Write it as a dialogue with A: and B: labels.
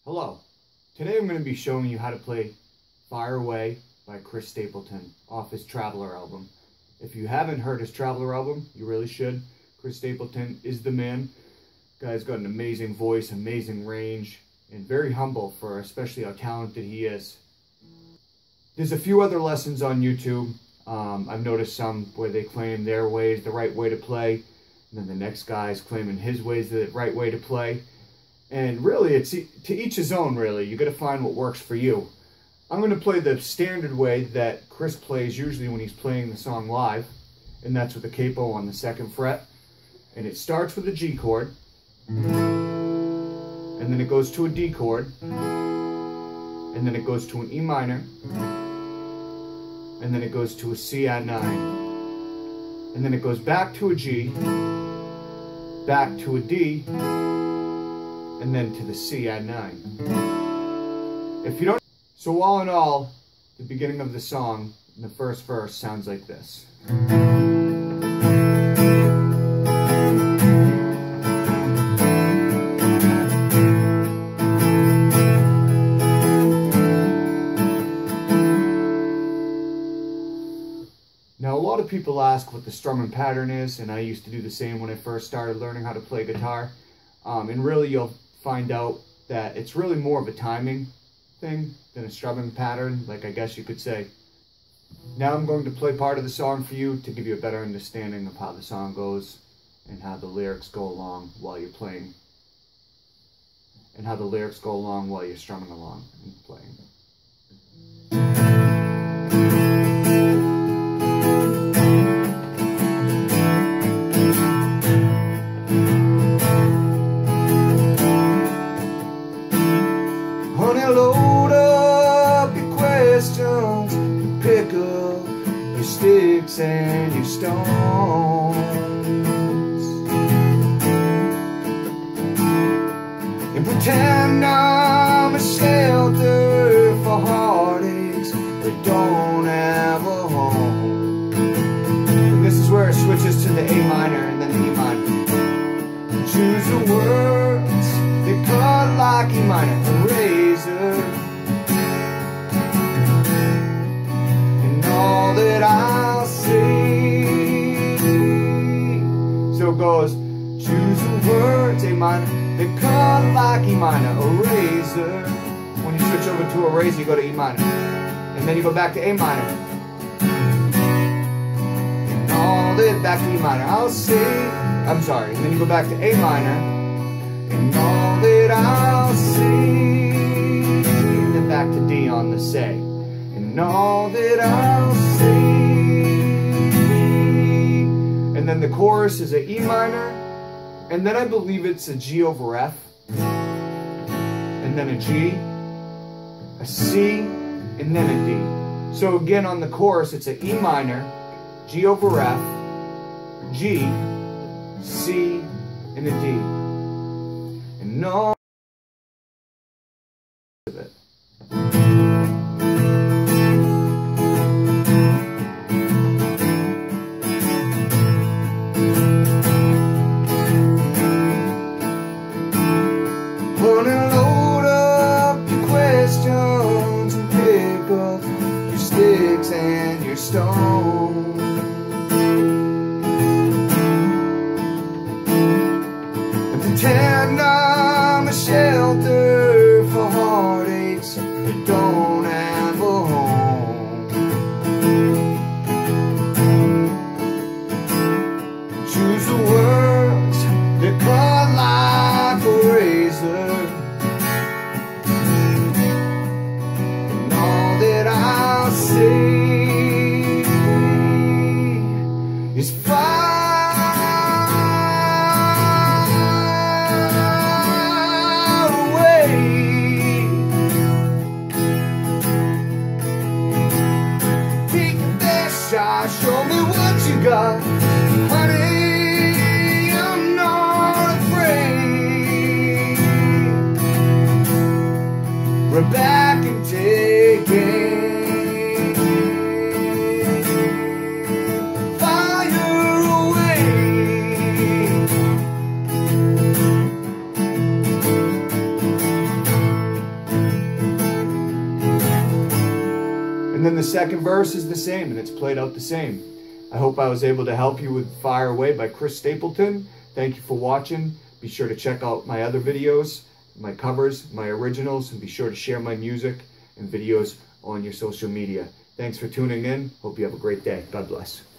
A: Hello. Today I'm going to be showing you how to play Fire Away by Chris Stapleton off his Traveler album. If you haven't heard his Traveler album, you really should. Chris Stapleton is the man. Guy's got an amazing voice, amazing range, and very humble for especially how talented he is. There's a few other lessons on YouTube. I've noticed some where they claim their way is the right way to play, and then the next guy's claiming his way is the right way to play. And really, it's to each his own, really. You got to find what works for you. I'm going to play the standard way that Chris plays usually when he's playing the song live, and that's with the capo on the 2nd fret. And it starts with a G chord, and then it goes to a D chord, and then it goes to an E minor, and then it goes to a C add 9, and then it goes back to a G, back to a D, and then to the C add 9. If you don't, so all in all, the beginning of the song, in the first verse, sounds like this. Now, a lot of people ask what the strumming pattern is, and I used to do the same when I first started learning how to play guitar. And really, you'll find out that it's really more of a timing thing than a strumming pattern, like I guess you could say. Now I'm going to play part of the song for you to give you a better understanding of how the song goes and how the lyrics go along while you're playing. And how the lyrics go along while you're strumming along and playing. Load up your questions and pick up your sticks and your stones, and pretend I'm a shelter for heartaches that don't have a home. And this is where it switches to the A minor and then the E minor. Choose the words that cut like E minor, a razor, and all that I'll say. So it goes, choose the words, A minor, that cut like E minor, a razor. When you switch over to a razor, you go to E minor, and then you go back to A minor, and all that, back to E minor, I'll say. I'm sorry, and then you go back to A minor, and all that I'll see, then back to D on the say, and all that I'll see. And then the chorus is a E minor, and then I believe it's a G over F, and then a G, a C, and then a D. So again on the chorus it's a E minor, G over F, G, C, and a D. And no of it. Put and load up your questions and pick up your sticks and your stones. Pretend I'm a shelter for heartaches that don't have a home. Choose the words that cut like a razor, and all that I'll say is fire. Show me what you got, honey, I'm not afraid. Run back and take it. Fire away. then the second verse is the same, and it's played out the same. I hope I was able to help you with Fire Away by Chris Stapleton. Thank you for watching. Be sure to check out my other videos, my covers, my originals, and be sure to share my music and videos on your social media. Thanks for tuning in. Hope you have a great day. God bless.